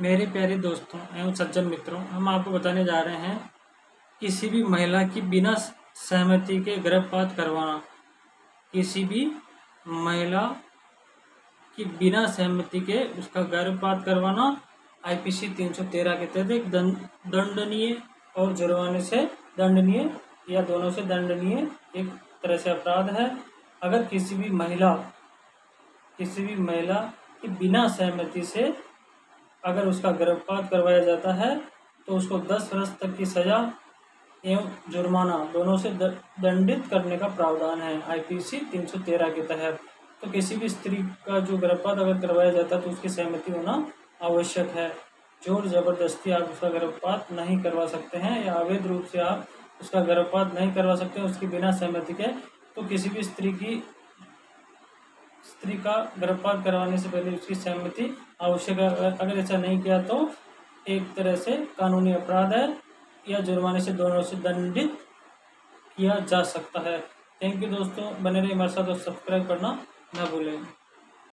मेरे प्यारे दोस्तों एवं सज्जन मित्रों, हम आपको बताने जा रहे हैं किसी भी महिला की बिना सहमति के गर्भपात करवाना। किसी भी महिला की बिना सहमति के उसका गर्भपात करवाना आईपीसी 313 के तहत एक दंडनीय और जुर्माने से दंडनीय या दोनों से दंडनीय एक तरह से अपराध है। अगर किसी भी महिला की बिना सहमति से अगर उसका गर्भपात करवाया जाता है तो उसको 10 वर्ष तक की सज़ा एवं जुर्माना दोनों से दंडित करने का प्रावधान है आईपीसी 313 के तहत। तो किसी भी स्त्री का जो गर्भपात अगर करवाया जाता है तो उसकी सहमति होना आवश्यक है। जोर ज़बरदस्ती आप उसका गर्भपात नहीं करवा सकते हैं या अवैध रूप से आप उसका गर्भपात नहीं करवा सकते हैं उसकी बिना सहमति के। तो किसी भी स्त्री का गर्भपात करवाने से पहले उसकी सहमति आवश्यक है। अगर ऐसा नहीं किया तो एक तरह से कानूनी अपराध है या जुर्माने से दोनों से दंडित किया जा सकता है। थैंक यू दोस्तों, बने रहिए हमारे साथ और सब्सक्राइब करना ना भूलें।